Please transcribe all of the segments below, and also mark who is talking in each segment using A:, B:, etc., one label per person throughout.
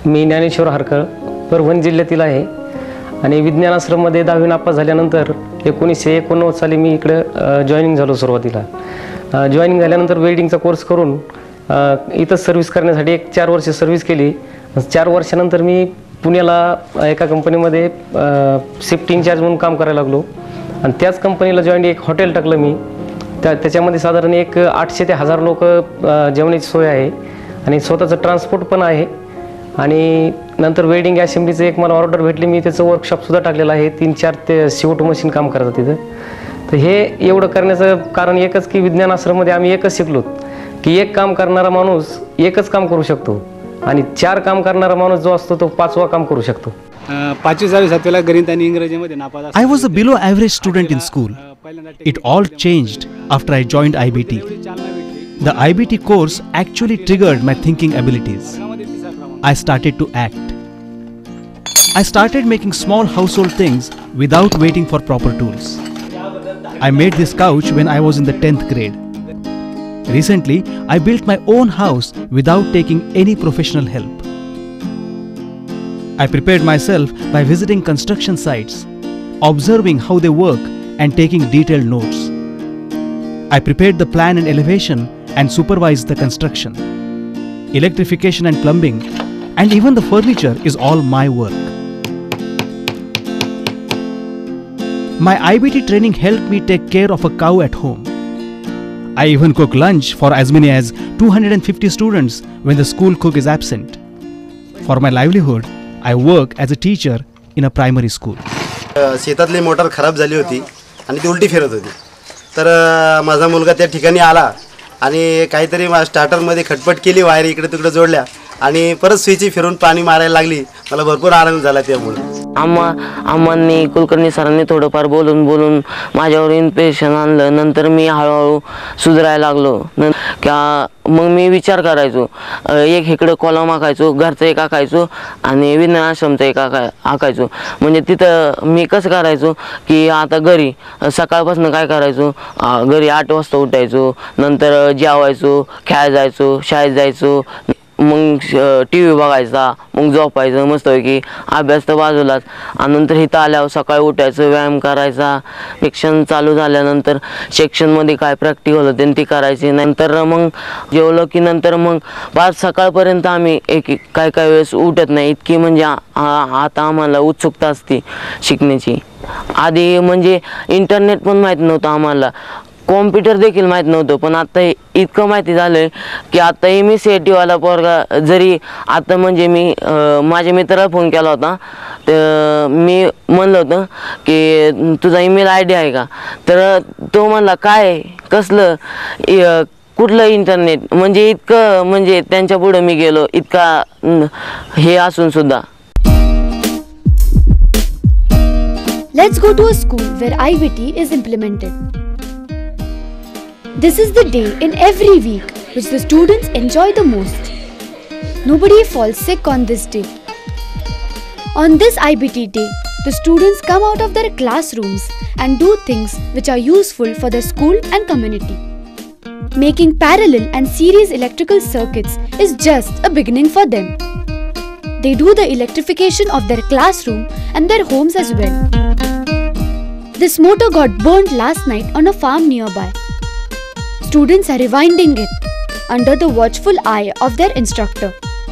A: मी ज्ञानेश्वर हरकळ, परभणी जिल्ह्यातील आहे आणि विज्ञान आश्रममध्ये 10वी नापास झाल्यानंतर 1989 साली मी इकडं जॉईनिंग झालो. सुरुवातीला जॉईनिंग झाल्यानंतर वेल्डिंगचा कोर्स करून इथं सर्व्हिस करण्यासाठी 4 वर्ष सर्व्हिस केली. 4 वर्षानंतर मी पुण्याला एका कंपनीमध्ये शिफ्ट इन्चार्ज म्हणून काम करायला लागलो आणि त्याच कंपनीला जॉईन एक हॉटेल टाकलं मी. त्याच्यामध्ये साधारण 800 ते 1000 लोक जेवणाची सोय आहे आणि स्वतःचं ट्रान्सपोर्ट पण आहे. आणि नंतर वेल्डिंग असेंब्लीचं मला ऑर्डर भेटली, मी त्याचं वर्कशॉपसुद्धा टाकलेलं आहे. 3-4 ते CO2 मशीन काम करतात तिथं. तर हे एवढं करण्याचं कारण एकच की विज्ञान आश्रममध्ये आम्ही एकच शिकलो की एक काम करणारा माणूस एकच काम करू शकतो आणि 4 काम करणारा माणूस जो असतो तो 5वा काम करू शकतो.
B: 5वी 6वी 7वीला गणित आणि इंग्रजीमध्ये नापास.
C: I was a below average student in school. It all changed after I joined IBT. The IBT course actually triggered my thinking abilities. I started to act. I started making small household things without waiting for proper tools. I made this couch when I was in the 10th grade. Recently, I built my own house without taking any professional help. I prepared myself by visiting construction sites, observing how they work and taking detailed notes. I prepared the plan and elevation and supervised the construction. Electrification and plumbing and even the furniture is all my work. My IBT training helped me take care of a cow at home. I even cook lunch for as many as 250 students when the school cook is absent. For my livelihood, I work as a teacher in a primary school.
D: शेतातली motor खराब झाली होती आणि ती उलटी फिरत होती. तर माझा मुलगा त्या ठिकाणी आला आणि काहीतरी स्टार्टरमध्ये खटपट केली, वायर इकडे तिकडे जोडल्या आणि परत स्विच फिरून पाणी मारायला लागली. मला भरपूर आनंद झाला त्यामुळे.
E: आम्हांनी कुलकर्णी सरांनी थोडंफार बोलून माझ्यावर इन्स्पिरेशन आणलं. नंतर मी हळूहळू सुधारायला लागलो. मग मी विचार करायचो, एक इकडं कॉलम आखायचो, घरचं एक आखायचो आणि विज्ञान आश्रमचं एक आखायचो. म्हणजे तिथं मी कसं करायचो की आता घरी सकाळपासून काय करायचो, घरी 8 वाजता उठायचो, नंतर जेवायचो, खेळायला जायचो, शाळेत जायचो, मग TV बघायचा, मग झोपायचं मस्तपैकी, अभ्यास तर बाजूलाच. आणि नंतर इथं आल्यावर सकाळी उठायचं, व्यायाम करायचा. सेक्शन चालू झाल्यानंतर सेक्शनमध्ये काय प्रॅक्टिकल होते ती करायची. नंतर मग जेवलं की नंतर मग 5 सकाळपर्यंत आम्ही काय वेळेस उठत नाही, इतकी म्हणजे आता आम्हाला उत्सुकता असते शिकण्याची. आधी म्हणजे इंटरनेट पण माहीत नव्हतं आम्हाला, कॉम्प्युटर देखील माहीत नव्हतं. पण आता इतकं माहिती झालं की आता MSc वाला पोरगा जरी आता म्हणजे मी माझ्या मित्राला फोन केला होता, तर मी म्हणलं होतं की तुझा ईमेल ID आहे का, तर तो म्हणला काय कसलं कुठलं इंटरनेट. म्हणजे इतकं म्हणजे त्यांच्या पुढे मी गेलो इतका हे असून सुद्धा.
F: Let's go to a school where IBT is implemented. This is the day in every week which the students enjoy the most. Nobody falls sick on this day. On this IBT day, the students come out of their classrooms and do things which are useful for the school and community. Making parallel and series electrical circuits is just a beginning for them. They do the electrification of their classroom and their homes as well. This motor got burnt last night on a farm nearby. Students are rewinding it under the watchful eye of their instructor.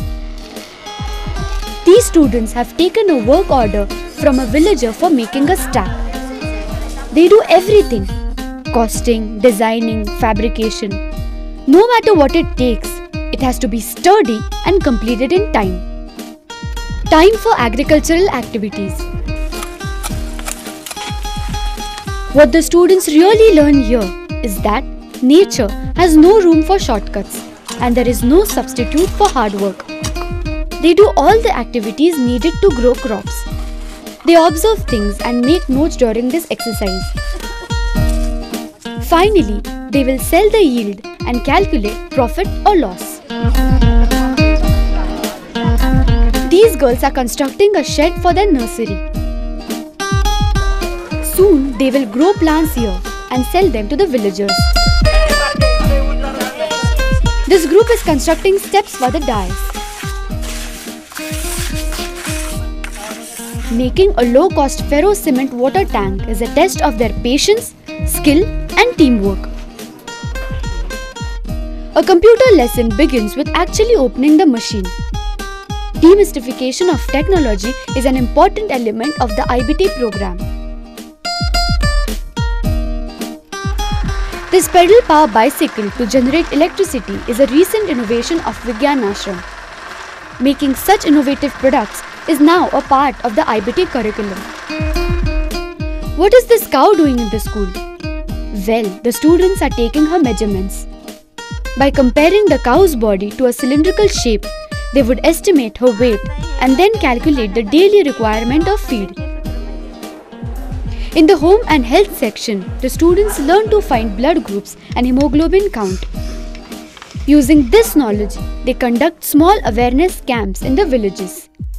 F: These students have taken a work order from a villager for making a stack. They do everything: costing, designing, fabrication. No matter what it takes, it has to be sturdy and completed in time. Time for agricultural activities. What the students really learn here is that nature has no room for shortcuts and there is no substitute for hard work. They do all the activities needed to grow crops. They observe things and make notes during this exercise. Finally, they will sell the yield and calculate profit or loss. These girls are constructing a shed for their nursery. Soon they will grow plants here and sell them to the villagers. This group is constructing steps for the dais. making a low-cost ferro-cement water tank is a test of their patience, skill and teamwork. A computer lesson begins with actually opening the machine. Demystification of technology is an important element of the IBT program. This pedal power bicycle to generate electricity is a recent innovation of Vigyan Ashram. Making such innovative products is now a part of the IBT curriculum. What is this cow doing in the school? Well, the students are taking her measurements. By comparing the cow's body to a cylindrical shape, they would estimate her weight and then calculate the daily requirement of feed. In the home and health section, the students learn to find blood groups and hemoglobin count. Using this knowledge, they conduct small awareness camps in the villages.